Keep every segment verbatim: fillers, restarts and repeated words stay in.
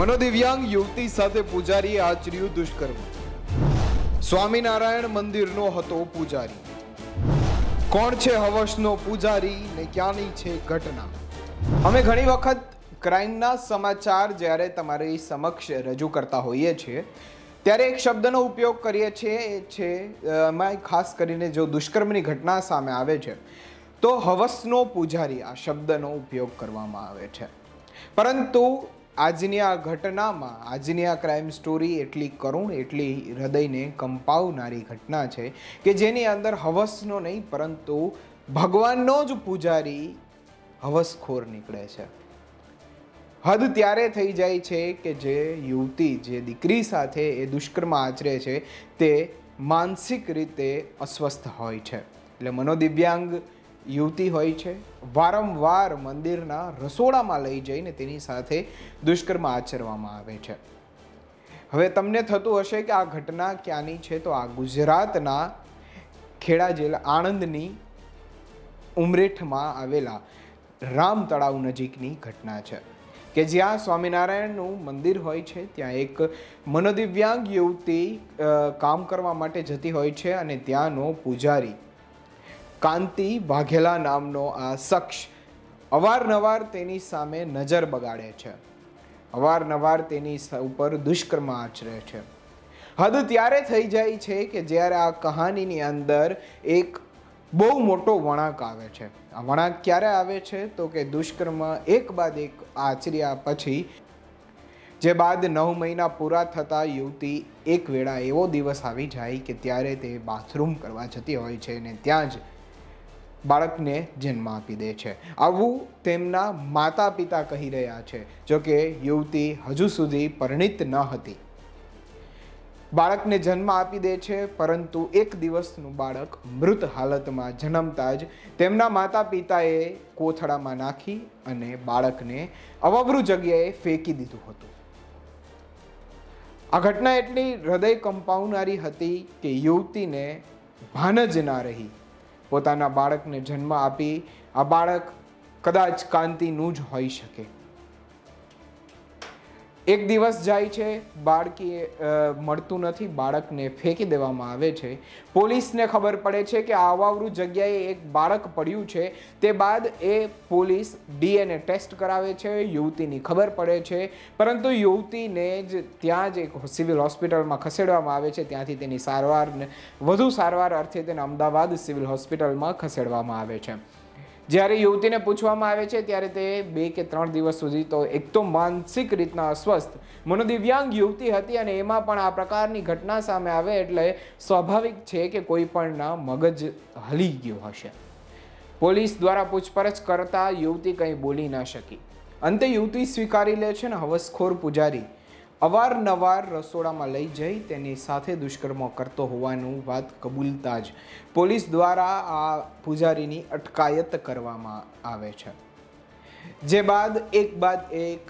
મનોદિવ્યાંગ યુવતી સાથે પૂજારીએ આચર્યું દુષ્કર્મ. સ્વામિનારાયણ મંદિરનો હતો પૂજારી. કોણ છે હવસનો પૂજારી ને ક્યાંની છે ઘટના? અમે ઘણી વખત ક્રાઇમના સમાચાર જ્યારે તમારી સમક્ષ રજૂ કરતા હોઈએ છીએ ત્યારે એક શબ્દનો ઉપયોગ કરીએ છીએ, એ છે એમાં ખાસ કરીને જો દુષ્કર્મની ઘટના સામે આવે છે તો હવસનો પૂજારી આ શબ્દનો ઉપયોગ કરવામાં આવે છે. પરંતુ આજની આ ઘટનામાં, આજની આ ક્રાઇમ સ્ટોરી એટલી કરુણ, એટલી હૃદયને કંપાવનારી ઘટના છે કે જેની અંદર હવસનો નહીં પરંતુ ભગવાનનો જ પૂજારી હવસખોર નીકળે છે. હદ ત્યારે થઈ જાય છે કે જે યુવતી, જે દીકરી સાથે એ દુષ્કર્મ આચરે છે તે માનસિક રીતે અસ્વસ્થ હોય છે. એટલે મનોદિવ્યાંગ યુવતી હોય છે, વારંવાર મંદિરના રસોડામાં લઈ જઈને તેની સાથે દુષ્કર્મ આચરવામાં આવે છે. હવે તમને થતું હશે કે આ ઘટના ક્યાંની છે, તો આ ગુજરાતના ખેડા જિલ્લા આણંદની ઉમરેઠમાં આવેલા રામ તળાવ નજીકની ઘટના છે કે જ્યાં સ્વામિનારાયણનું મંદિર હોય છે. ત્યાં એક મનોદિવ્યાંગ યુવતી કામ કરવા માટે જતી હોય છે અને ત્યાંનો પૂજારી કાંતિ વાઘેલા નામનો આ શખ્સ અવારનવાર તેની સામે નજર બગાડે છે, અવારનવાર તેની ઉપર દુષ્કર્મ આચરે છે. હદ ત્યારે થઈ જાય છે કે જ્યારે આ કહાનીની અંદર એક બહુ મોટો વળાંક આવે છે. આ વળાંક ક્યારે આવે છે તો કે દુષ્કર્મ એક બાદ એક આચર્યા પછી, જે બાદ નવ મહિના પૂરા થતાં યુવતી એક વેળા એવો દિવસ આવી જાય કે ત્યારે તે બાથરૂમ કરવા જતી હોય છે અને ત્યાં જ બાળકને જન્મ આપી દે છે. આવું તેમના માતા પિતા કહી રહ્યા છે. જોકે યુવતી હજુ સુધી પરિણીત ન હતી. બાળકને જન્મ આપી દે છે, પરંતુ એક દિવસનું બાળક મૃત હાલતમાં જન્મતા જ તેમના માતા પિતાએ કોથળામાં નાખી અને બાળકને અવાવરૂ જગ્યાએ ફેંકી દીધું હતું. આ ઘટના એટલી હૃદય કંપાવનારી હતી કે યુવતીને ભાન જ ના રહી. પોતાના બાળકને જન્મ આપી, આ બાળક કદાચ કાંતિનું જ હોઈ શકે. એક દિવસ જાય છે, બાળકી મળતું નથી, બાળકને ફેંકી દેવામાં આવે છે. પોલીસને ખબર પડે છે કે આ અવાવરૂ જગ્યાએ એક બાળક પડ્યું છે. તે બાદ એ પોલીસ ડીએનએ ટેસ્ટ કરાવે છે, યુવતીની ખબર પડે છે, પરંતુ યુવતીને જ ત્યાં જ એક સિવિલ હોસ્પિટલમાં ખસેડવામાં આવે છે. ત્યાંથી તેની સારવારને વધુ સારવાર અર્થે તેને અમદાવાદ સિવિલ હોસ્પિટલમાં ખસેડવામાં આવે છે. જ્યારે યુવતીને પૂછવામાં આવે છે ત્યારે તે બે કે ત્રણ દિવસ સુધી તો એક તો માનસિક રીતના અસ્વસ્થ મનોદિવ્યાંગ યુવતી હતી અને એમાં પણ આ પ્રકારની ઘટના સામે આવે એટલે સ્વાભાવિક છે કે કોઈ પણના મગજ હલી ગયું હશે. પોલીસ દ્વારા પૂછપરછ કરતા યુવતી કંઈ બોલી ના શકી. અંતે યુવતી સ્વીકારી લે છે ને હવસખોર પૂજારી અવારનવાર રસોડામાં લઈ જઈ તેની સાથે દુષ્કર્મો કરતો હોવાનું વાત કબૂલતા જ પોલીસ દ્વારા આ પૂજારીની અટકાયત કરવામાં આવે છે. જે બાદ એક બાદ એક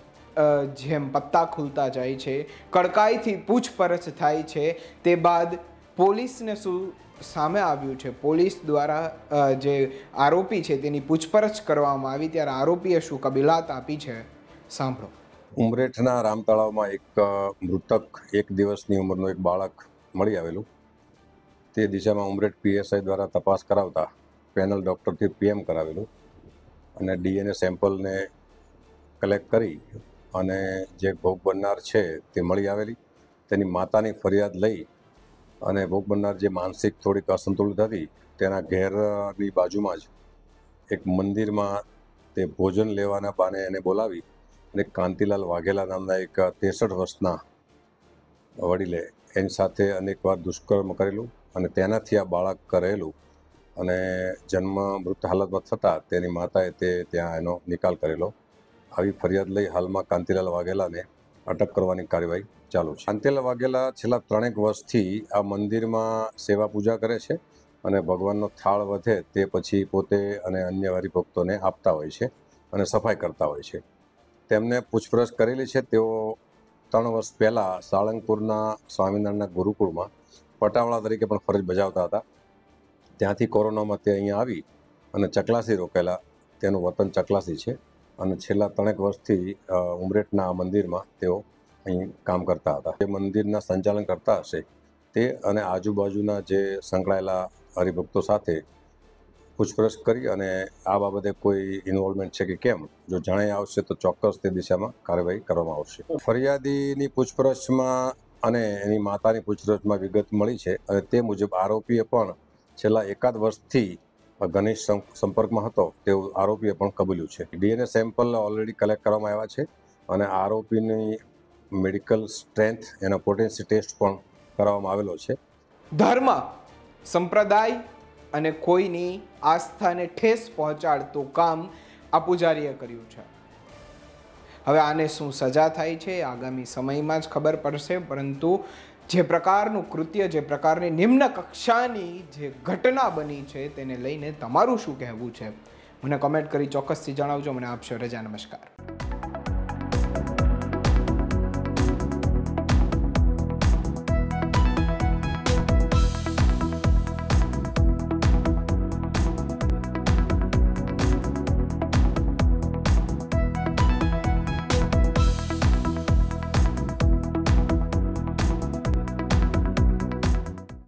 જેમ પત્તા ખુલતા જાય છે, કડકાઈથી પૂછપરછ થાય છે. તે બાદ પોલીસને શું સામે આવ્યું છે, પોલીસ દ્વારા જે આરોપી છે તેની પૂછપરછ કરવામાં આવી ત્યારે આરોપીએ શું કબૂલાત આપી છે, સાંભળો. ઉમરેઠના રામ તળાવમાં એક મૃતક એક દિવસની ઉંમરનું એક બાળક મળી આવેલું. તે દિશામાં ઉમરેઠ પીએસઆઈ દ્વારા તપાસ કરાવતા પેનલ ડૉક્ટરથી પીએમ કરાવેલું અને ડીએનએ સેમ્પલને કલેક્ટ કરી અને જે ભોગ બનનાર છે તે મળી આવેલી. તેની માતાની ફરિયાદ લઈ અને ભોગ બનનાર જે માનસિક થોડીક અસંતુલિત હતી તેના ઘેરની બાજુમાં જ એક મંદિરમાં તે ભોજન લેવાના બાને એને બોલાવી અને કાંતિલાલ વાઘેલા નામના એક ત્રેસઠ વર્ષના વડીલે એની સાથે અનેકવાર દુષ્કર્મ કરેલું અને તેનાથી આ બાળક રહેલું અને જન્મ મૃત હાલતમાં થતાં તેની માતાએ તે ત્યાં એનો નિકાલ કરેલો. આવી ફરિયાદ લઈ હાલમાં કાંતિલાલ વાઘેલાને અટક કરવાની કાર્યવાહી ચાલુ છે. કાંતિલાલ વાઘેલા છેલ્લા ત્રણેક વર્ષથી આ મંદિરમાં સેવા પૂજા કરે છે અને ભગવાનનો થાળ વધે તે પછી પોતે અને અન્ય હરિભક્તોને આપતા હોય છે અને સફાઈ કરતા હોય છે. તેમને પૂછપરછ કરેલી છે. તેઓ ત્રણ વર્ષ પહેલાં સાળંગપુરના સ્વામિનારાયણના ગુરુકુળમાં પટાવાળા તરીકે પણ ફરજ બજાવતા હતા. ત્યાંથી કોરોનામાં તે અહીંયા આવી અને ચકલાસી રોકેલા. તેનું વતન ચકલાસી છે અને છેલ્લા ત્રણેક વર્ષથી અ, ઉમરેઠના મંદિરમાં તેઓ અહીં કામ કરતા હતા. જે મંદિરના સંચાલન કરતા હશે તે અને આજુબાજુના જે સંકળાયેલા હરિભક્તો સાથે પૂછપરછ કરી અને આ બાબતે કોઈ ઇન્વોલ્વમેન્ટ છે કે કેમ જો જણાઈ આવશે તો ચોક્કસ તે દિશામાં કાર્યવાહી કરવામાં આવશે. ફરિયાદીની પૂછપરછમાં અને એની માતાની પૂછપરછમાં વિગત મળી છે અને તે મુજબ આરોપીએ પણ છેલ્લા એકાદ વર્ષથી ઘનિષ્ઠ સંપર્કમાં હતો તેવું આરોપીએ પણ કબૂલ્યું છે. ડીએનએ સેમ્પલ ઓલરેડી કલેક્ટ કરવામાં આવ્યા છે અને આરોપીની મેડિકલ સ્ટ્રેન્થ એના પોટેન્સી ટેસ્ટ પણ કરવામાં આવેલો છે. ધર્મ, સંપ્રદાય અને કોઈની આસ્થાને ઠેસ પહોંચાડતું કામ આ પૂજારીએ કર્યું છે. હવે આને શું સજા થાય છે આગામી સમયમાં જ ખબર પડશે, પરંતુ જે પ્રકારનું કૃત્ય, જે પ્રકારની નિમ્ન કક્ષાની જે ઘટના બની છે તેને લઈને તમારું શું કહેવું છે મને કમેન્ટ કરી ચોક્કસથી જણાવજો. મને આપશો રજા. નમસ્કાર.